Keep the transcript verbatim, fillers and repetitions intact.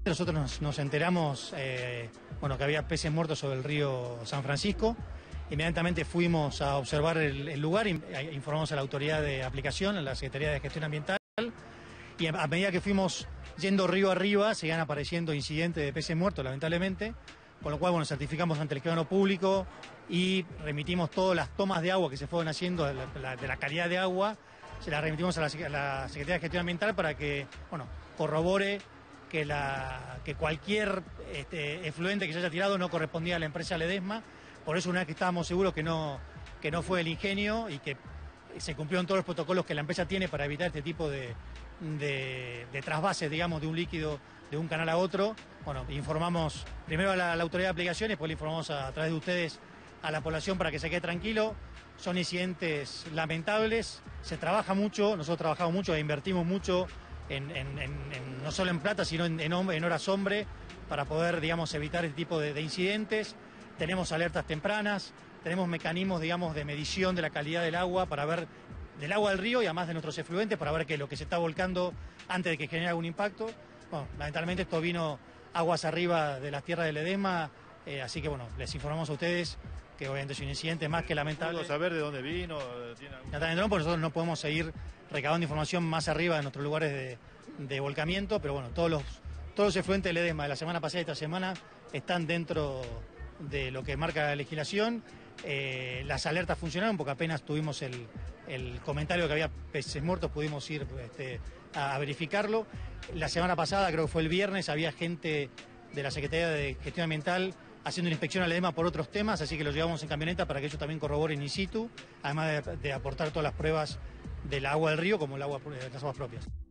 Nosotros nos, nos enteramos eh, bueno, que había peces muertos sobre el río San Francisco. Inmediatamente fuimos a observar el, el lugar, informamos a la autoridad de aplicación, a la Secretaría de Gestión Ambiental, y a, a medida que fuimos yendo río arriba, seguían apareciendo incidentes de peces muertos, lamentablemente, con lo cual bueno, certificamos ante el escribano público y remitimos todas las tomas de agua que se fueron haciendo de la, de la calidad de agua, se las remitimos a la, a la Secretaría de Gestión Ambiental para que bueno, corrobore que, la, que cualquier este, efluente que se haya tirado no correspondía a la empresa Ledesma. Por eso, una vez que estábamos seguros que no, que no fue el ingenio y que se cumplieron todos los protocolos que la empresa tiene para evitar este tipo de, de, de trasvases, digamos, de un líquido de un canal a otro, bueno, informamos primero a la, a la autoridad de aplicación y después le informamos a, a través de ustedes a la población para que se quede tranquilo. Son incidentes lamentables, se trabaja mucho, nosotros trabajamos mucho e invertimos mucho, en, en, en, en, no solo en plata, sino en, en, en horas hombre, para poder, digamos, evitar este tipo de, de incidentes. Tenemos alertas tempranas, tenemos mecanismos, digamos, de medición de la calidad del agua para ver, del agua del río y además de nuestros efluentes, para ver qué es lo que se está volcando antes de que genere algún impacto. Bueno, lamentablemente esto vino aguas arriba de las tierras de Ledesma, eh, así que bueno, les informamos a ustedes que obviamente es un incidente más que lamentable. ¿Puedo saber de dónde vino? ¿Tiene algún... Porque nosotros no podemos seguir recabando información más arriba de nuestros lugares de, de volcamiento, pero bueno, todos los, todos los efluentes de Ledesma de la semana pasada y esta semana están dentro de lo que marca la legislación. Eh, las alertas funcionaron porque apenas tuvimos el, el comentario de que había peces muertos, pudimos ir este, a, a verificarlo. La semana pasada, creo que fue el viernes, había gente de la Secretaría de Gestión Ambiental haciendo una inspección a Ledesma por otros temas, así que los llevamos en camioneta para que ellos también corroboren in situ, además de, de aportar todas las pruebas del agua del río como el agua de las aguas propias.